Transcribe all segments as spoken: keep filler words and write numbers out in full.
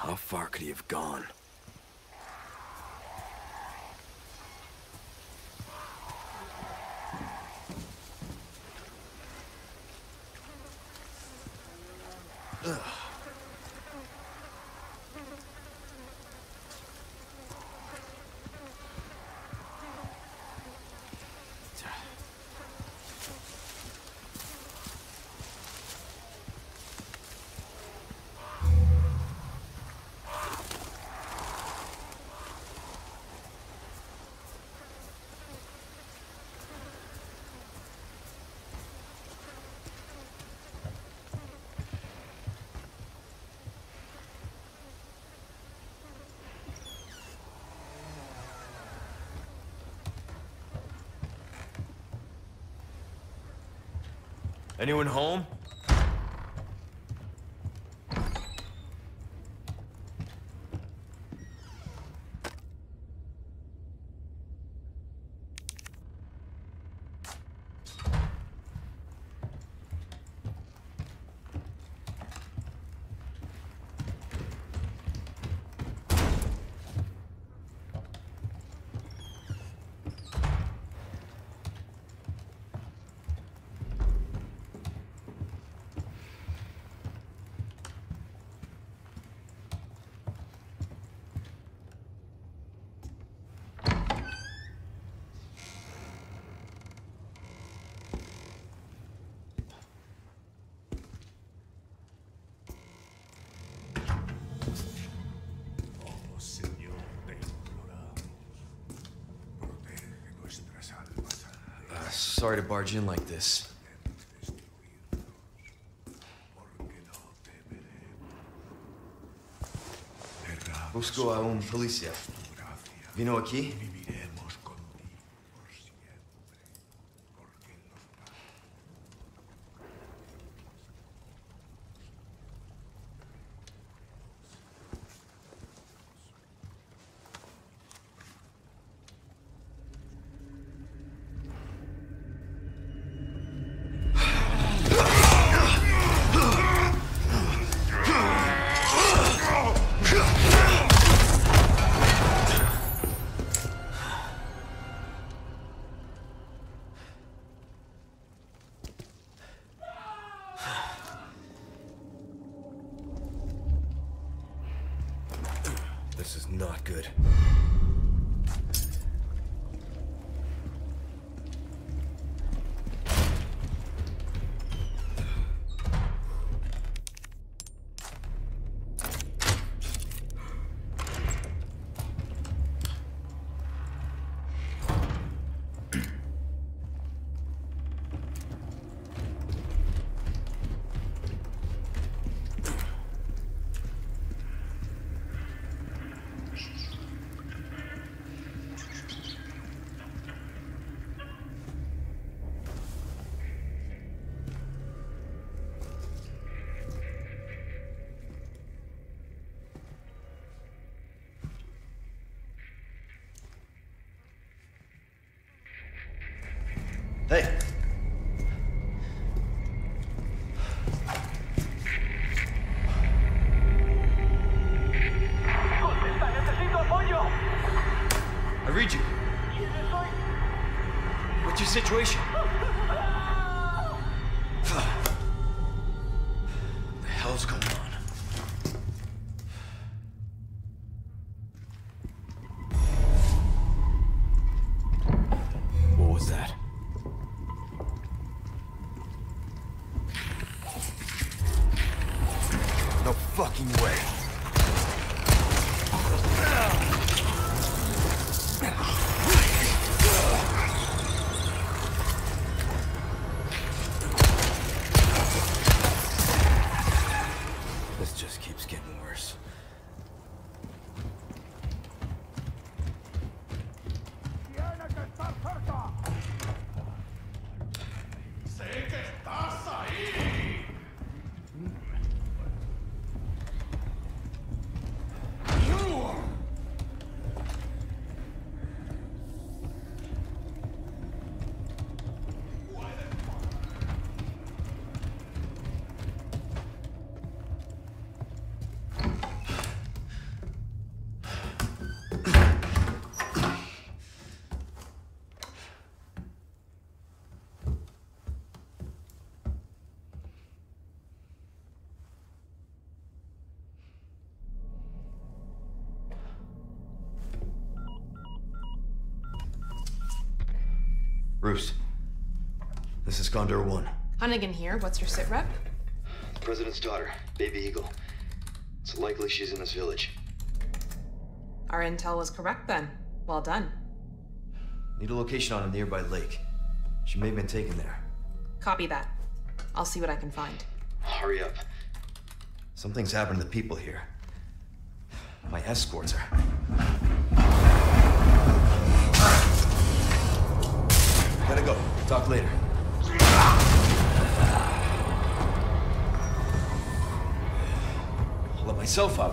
How far could he have gone? Ugh. Anyone home? Sorry to barge in like this. Busco a un policía. ¿Vino aquí? This is not good. Hey! Contesta, necesito apoyo. I read you. What's your situation? What the hell's going on? What was that? No fucking way. This just keeps getting worse. Bruce. This is Condor One. Hunnigan here. What's your sit rep? The President's daughter, Baby Eagle. It's likely she's in this village. Our intel was correct then. Well done. Need a location on a nearby lake. She may have been taken there. Copy that. I'll see what I can find. Hurry up. Something's happened to the people here. My escorts are... Gotta go. Talk later. I'll let myself out.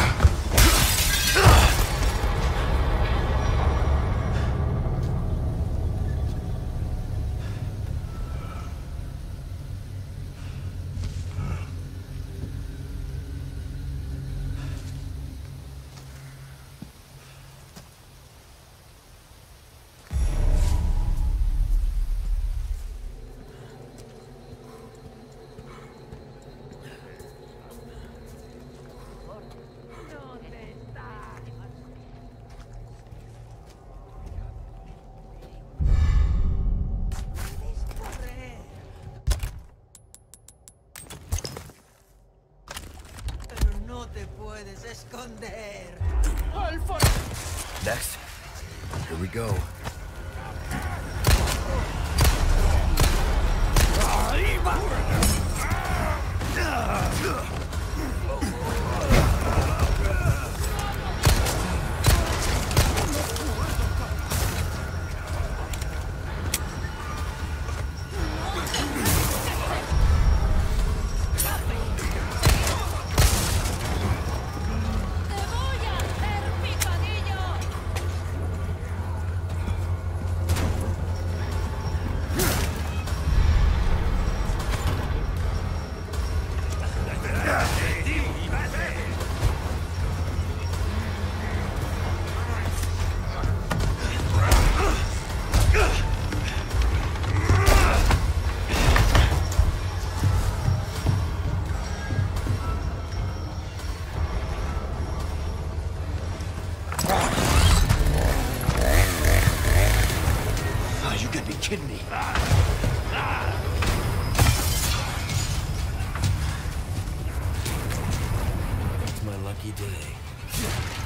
Next. Here we go. Kidding me? It's my lucky day.